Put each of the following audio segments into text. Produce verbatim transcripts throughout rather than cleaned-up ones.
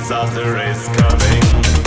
disaster is coming.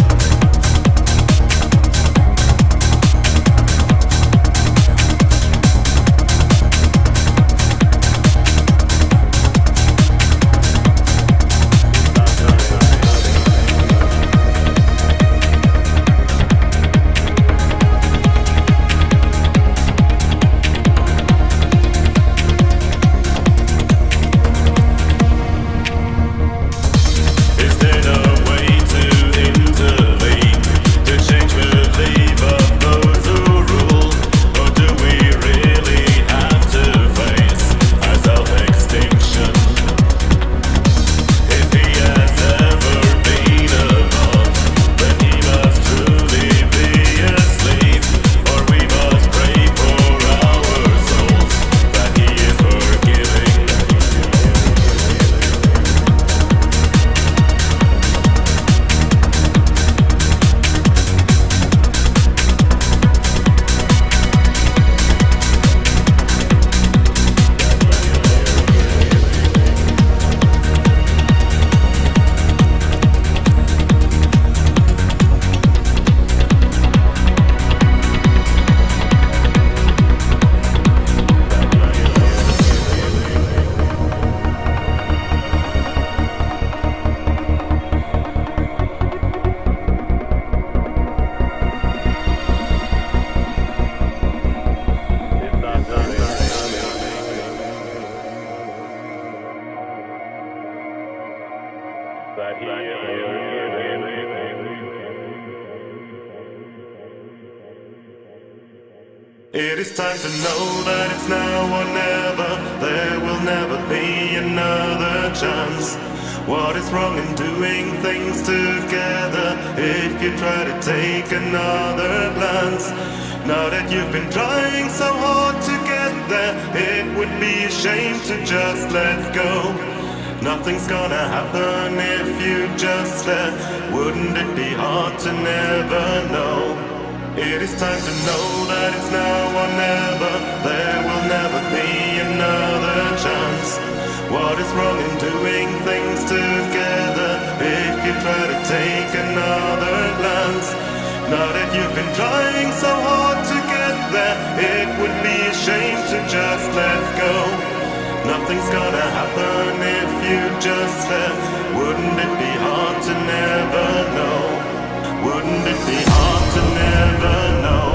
It is time to know that it's now or never. There will never be another chance. What is wrong in doing things together? If you try to take another glance, now that you've been trying so hard to get there, it would be a shame to just let go. Nothing's gonna happen if you just let. Wouldn't it be hard to never know? It is time to know that it's now or never. There will never be another chance. What is wrong in doing things together? If you try to take another glance, now that you've been trying so hard to get there, it would be a shame to just let go. Nothing's gonna happen if you just let. Wouldn't it be hard to never know? Wouldn't it be hard to never know?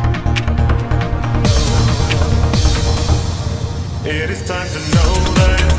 It is time to know that